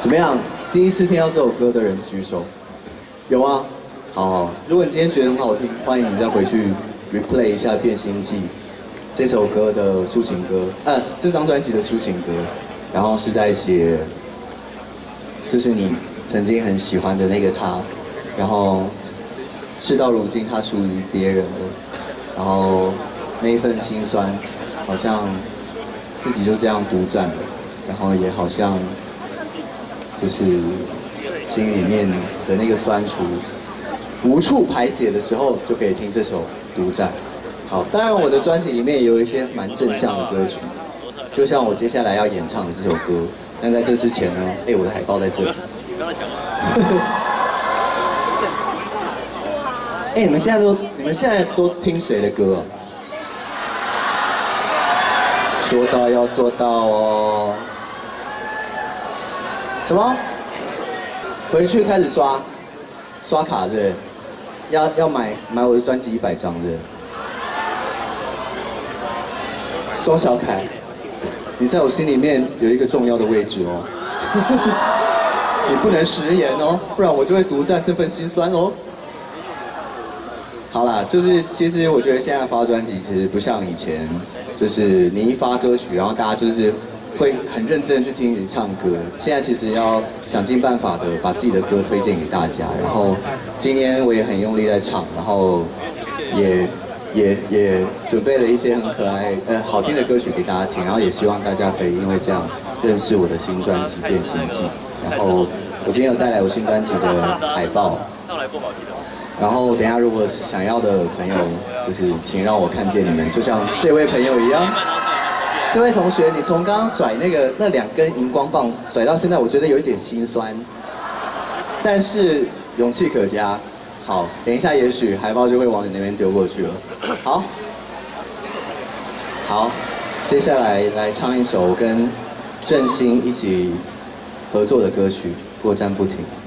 怎么样？第一次听到这首歌的人举手，有吗？好，如果你今天觉得很好听，欢迎你再回去 replay 一下《变心记》这首歌的抒情歌，这张专辑的抒情歌，然后是在写，就是你曾经很喜欢的那个他，然后事到如今他属于别人了，然后那一份心酸，好像自己就这样独占了，然后也好像。就是心里面的那个酸楚无处排解的时候，就可以听这首《独占》。好，当然我的专辑里面也有一些蛮正向的歌曲，就像我接下来要演唱的这首歌。但在这之前呢，我的海报在这里。你们现在都听谁的歌啊？说到要做到哦。什么？回去开始刷卡是不是？要买我的专辑100张是不是？庄小凯，你在我心里面有一个重要的位置哦，你不能食言哦，不然我就会独占这份心酸哦。好啦，就是其实我觉得现在发专辑其实不像以前，就是你一发歌曲，然后大家就是会很认真的去听你唱歌。现在其实要想尽办法的把自己的歌推荐给大家。然后今天我也很用力在唱，然后也准备了一些很可爱好听的歌曲给大家听，然后也希望大家可以因为这样认识我的新专辑《变心记》。然后我今天有带来我新专辑的海报。然后等一下如果想要的朋友，就是请让我看见你们，就像这位朋友一样。这位同学，你从刚刚甩那2根荧光棒甩到现在，我觉得有一点心酸，但是勇气可嘉。好，等一下也许海报就会往你那边丢过去了。好，接下来来唱一首跟振兴一起合作的歌曲《过站不停》。